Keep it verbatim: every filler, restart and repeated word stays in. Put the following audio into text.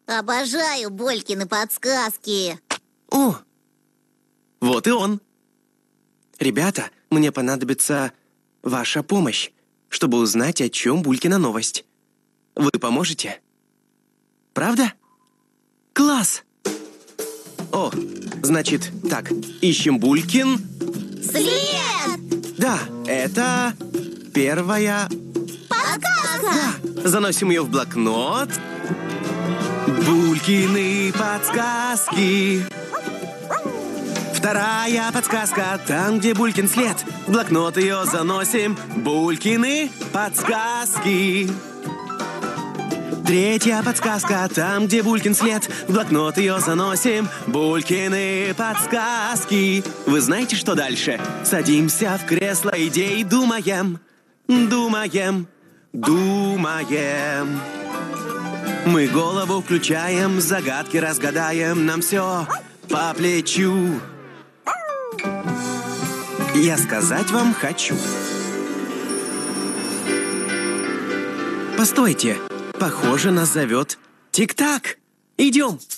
Обожаю Болькины подсказки. О, вот и он. Ребята, мне понадобится ваша помощь, чтобы узнать, о чем Булькина новость. Вы поможете? Правда? Класс! О, значит, так, ищем Булькин. След! Да, это первая... Подсказка! Да, заносим ее в блокнот. Булькины подсказки. Вторая подсказка, там, где Булькин след. В блокнот ее заносим. Булькины подсказки. Третья подсказка, там, где Булькин след. В блокнот ее заносим. Булькины подсказки. Вы знаете, что дальше? Садимся в кресло идей, думаем, думаем, думаем. Мы голову включаем, загадки разгадаем, нам все по плечу. Я сказать вам хочу. Постойте, похоже, нас зовет Тик-так. Идем.